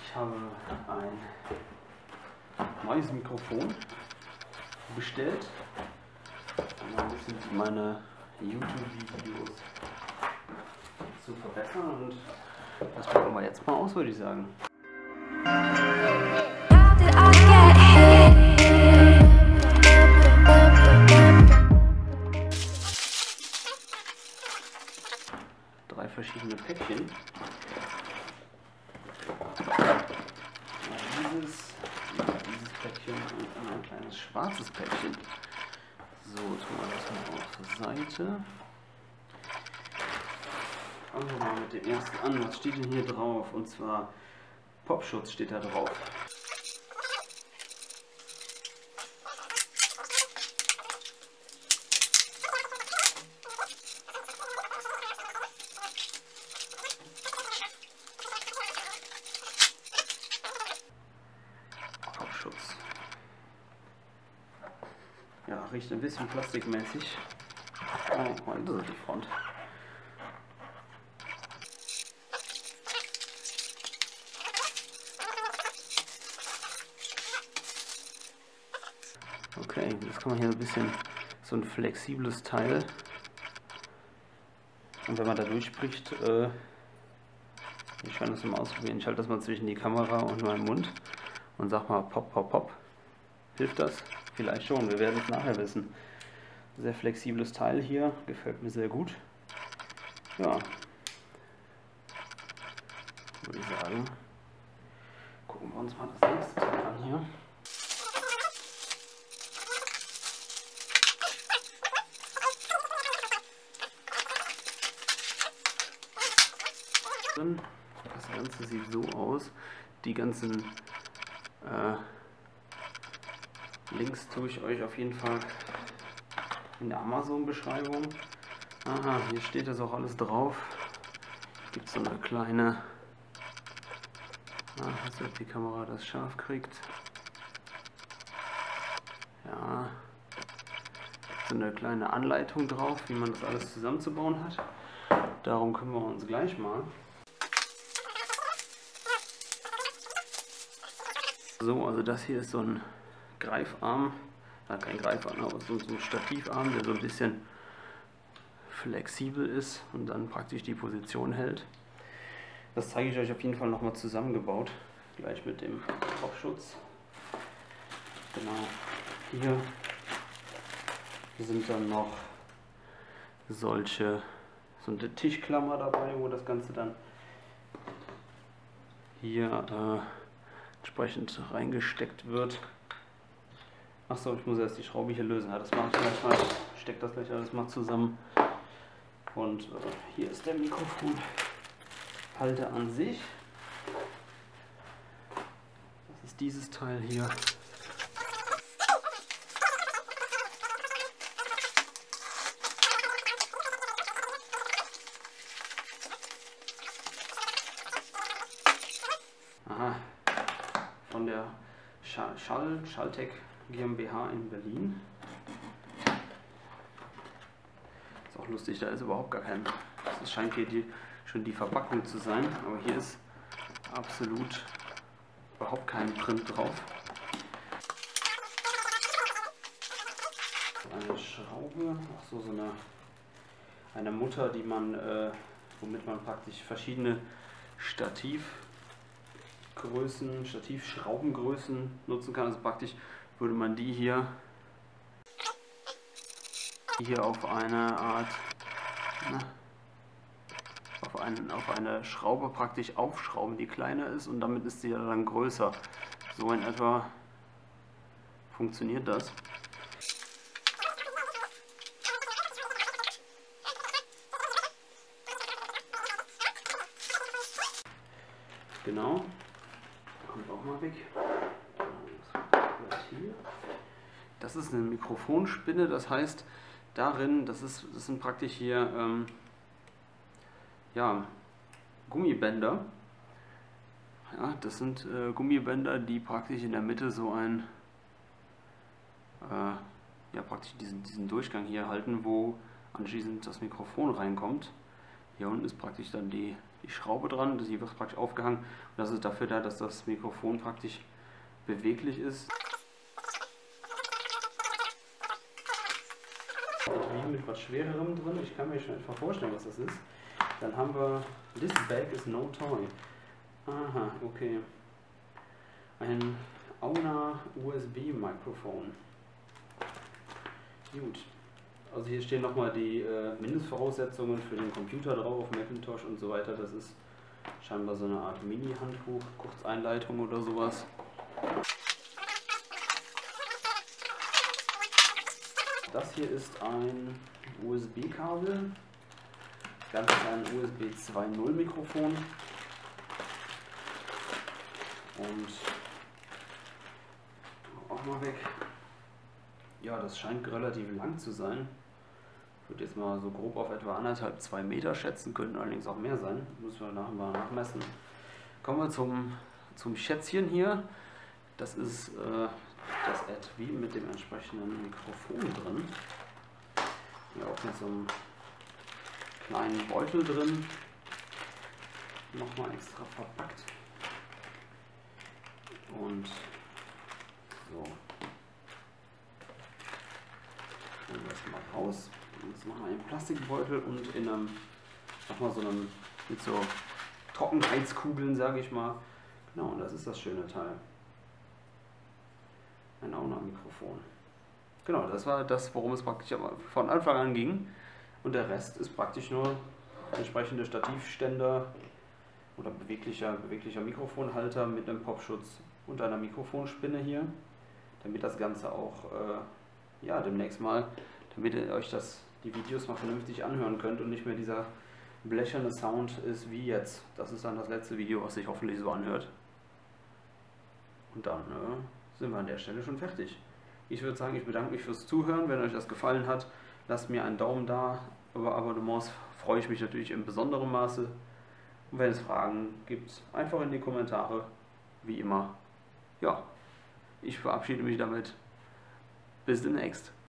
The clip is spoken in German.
Ich habe ein neues Mikrofon bestellt, um ein bisschen meine YouTube-Videos zu verbessern, und das probieren wir jetzt mal aus, würde ich sagen. Drei verschiedene Päckchen. Dieses Päckchen und ein kleines schwarzes Päckchen. So, tun wir das mal auf der Seite. Fangen wir mal mit dem ersten an. Was steht denn hier drauf? Und zwar Popschutz steht da drauf. Popschutz. Ja, riecht ein bisschen plastikmäßig. Oh, das ist die Front. Okay, jetzt kann man hier ein bisschen so ein flexibles Teil. Und wenn man da durchspricht, ich kann das mal ausprobieren. Ich halte das mal zwischen die Kamera und meinen Mund und sag mal pop, pop, pop. Hilft das? Vielleicht schon, wir werden es nachher wissen. Sehr flexibles Teil hier, gefällt mir sehr gut. Ja, würde ich sagen. Gucken wir uns mal das nächste Teil an hier. Das Ganze sieht so aus. Die ganzen Links tue ich euch auf jeden Fall in der Amazon-Beschreibung. Aha, hier steht das auch alles drauf. Gibt so eine kleine, also ob die Kamera das scharf kriegt. Ja, so eine kleine Anleitung drauf, wie man das alles zusammenzubauen hat. Darum kümmern wir uns gleich mal. So, also das hier ist so ein Greifarm, kein Greifarm, aber so ein Stativarm, der so ein bisschen flexibel ist und dann praktisch die Position hält. Das zeige ich euch auf jeden Fall nochmal zusammengebaut, gleich mit dem Popschutz. Genau, hier sind dann noch so eine Tischklammer dabei, wo das Ganze dann hier entsprechend reingesteckt wird. Achso, ich muss erst die Schraube hier lösen. Ja, das mache ich gleich mal. Ich stecke das gleich alles mal zusammen. Und hier ist der Mikrofonhalter an sich. Das ist dieses Teil hier. Aha. Von der Schalltech GmbH in Berlin. Ist auch lustig, da ist überhaupt gar kein. Das scheint hier schon die Verpackung zu sein, aber hier ist absolut überhaupt kein Print drauf. Eine Schraube, so eine Mutter, die man, womit man praktisch verschiedene Stativschraubengrößen nutzen kann. Also praktisch würde man die hier auf eine Art, auf eine Schraube praktisch aufschrauben, die kleiner ist, und damit ist sie ja dann größer. So in etwa funktioniert das. Genau. Kommt auch mal weg. Das ist eine Mikrofonspinne, das heißt darin, das sind praktisch hier ja, Gummibänder. Ja, das sind Gummibänder, die praktisch in der Mitte so ja, praktisch diesen Durchgang hier halten, wo anschließend das Mikrofon reinkommt. Hier unten ist praktisch dann die die Schraube dran, die wird praktisch aufgehangen und das ist dafür da, dass das Mikrofon praktisch beweglich ist. Wie mit was Schwererem drin, ich kann mir schon etwa vorstellen, was das ist. Dann haben wir This Bag is no toy. Aha, okay. Ein Auna USB-Mikrofon. Gut. Also hier stehen nochmal die Mindestvoraussetzungen für den Computer drauf, Macintosh und so weiter. Das ist scheinbar so eine Art Mini-Handbuch, Kurzeinleitung oder sowas. Das hier ist ein USB-Kabel. Das Ganze ist ein USB 2.0 Mikrofon. Und auch mal weg. Ja, das scheint relativ lang zu sein. Ich würde jetzt mal so grob auf etwa 1,5–2 Meter schätzen, könnten allerdings auch mehr sein. Müssen wir nachher mal nachmessen. Kommen wir zum Schätzchen hier. Das ist das Etui mit dem entsprechenden Mikrofon drin. Hier auch mit so einem kleinen Beutel drin. Nochmal extra verpackt. Und so. Holen wir das mal raus. Das machen wir in einem Plastikbeutel und in einem, nochmal so einem, mit so Trockenheitskugeln, sage ich mal. Genau, und das ist das schöne Teil. Ein Auna-Mikrofon. Genau, das war das, worum es praktisch von Anfang an ging. Und der Rest ist praktisch nur entsprechende Stativständer oder beweglicher Mikrofonhalter mit einem Popschutz und einer Mikrofonspinne hier, damit das Ganze auch ja, demnächst mal, damit ihr euch die Videos mal vernünftig anhören könnt und nicht mehr dieser blecherne Sound ist wie jetzt. Das ist dann das letzte Video, was sich hoffentlich so anhört. Und dann sind wir an der Stelle schon fertig. Ich würde sagen, ich bedanke mich fürs Zuhören. Wenn euch das gefallen hat, lasst mir einen Daumen da. Über Abonnements freue ich mich natürlich in besonderem Maße. Und wenn es Fragen gibt, einfach in die Kommentare. Wie immer. Ja, ich verabschiede mich damit. Bis demnächst.